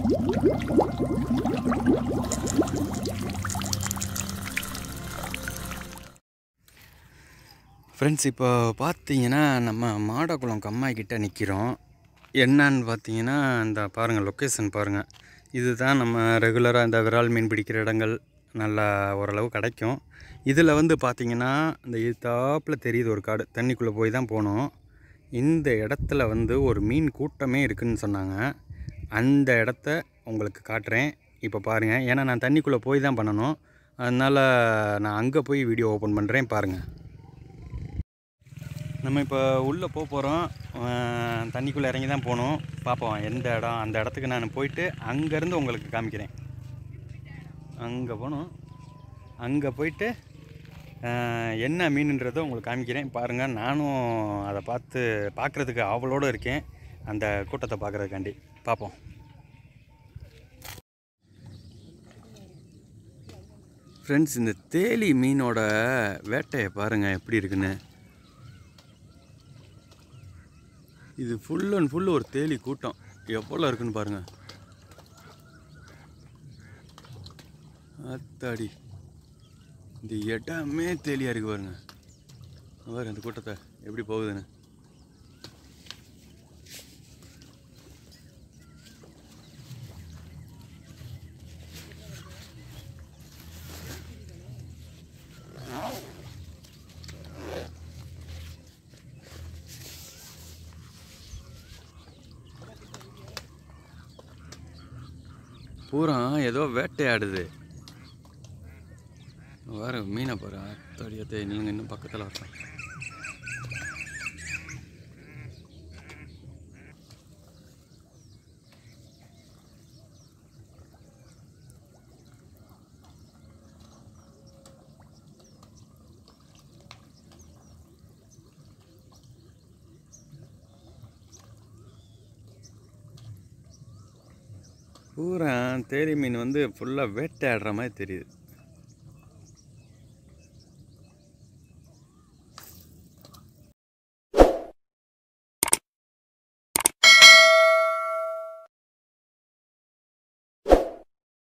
Friends, இப்போ பார்த்தீங்கன்னா நம்ம மாடக்குளம் கம்மாய்கிட்ட நிற்கிறோம். என்னன்னு பார்த்தீங்கன்னா, இந்த பாருங்கள், லொக்கேஷன் பாருங்கள். இதுதான் நம்ம ரெகுலராக இந்த விரால் மீன் பிடிக்கிற இடங்கள் நல்லா ஓரளவு கிடைக்கும். இதில் வந்து பார்த்தீங்கன்னா, இந்த எதிர்த்தாப்பில் தெரியுது ஒரு காடு, தண்ணிக்குள்ளே போய் தான் போகணும். இந்த இடத்துல வந்து ஒரு மீன் கூட்டமே இருக்குதுன்னு சொன்னாங்க. அந்த இடத்த உங்களுக்கு காட்டுறேன். இப்போ பாருங்கள், ஏன்னா நான் தண்ணிக்குள்ளே போய் தான் பண்ணணும். அதனால் நான் அங்கே போய் வீடியோ ஓப்பன் பண்ணுறேன், பாருங்கள். நம்ம இப்போ உள்ளே போகிறோம். தண்ணிக்குள்ளே இறங்கி தான் போகணும். பார்ப்போம் எந்த இடம். அந்த இடத்துக்கு நான் போயிட்டு அங்கேருந்து உங்களுக்கு காமிக்கிறேன். அங்கே போகணும். அங்கே போயிட்டு என்ன மீனுன்றதை உங்களுக்கு காமிக்கிறேன், பாருங்கள். நானும் அதை பார்க்குறதுக்கு ஆவலோடு இருக்கேன், அந்த கூட்டத்தை பார்க்குறதுக்காண்டி. பார்ப்போம். ஃப்ரெண்ட்ஸ், இந்த தேலி மீனோட வேட்டையை பாருங்கள் எப்படி இருக்குன்னு. இது ஃபுல் அண்ட் ஃபுல் ஒரு தேலி கூட்டம். எவ்வளோ இருக்குன்னு பாருங்கள். அத்தாடி, இந்த இடமே தேலியாக இருக்குது பாருங்க. பாருங்க இந்த கூட்டத்தை எப்படி போகுதுன்னு. பூரா ஏதோ வேட்டையாடுது. வேறு மீனை பாரு. அத்தாடியத்தை நில்லுங்க, இன்னும் பக்கத்தில் வரலாம். பூரா தேலி மீன் வந்து ஃபுல்லாக வேட்டையாடுற மாதிரி தெரியுது.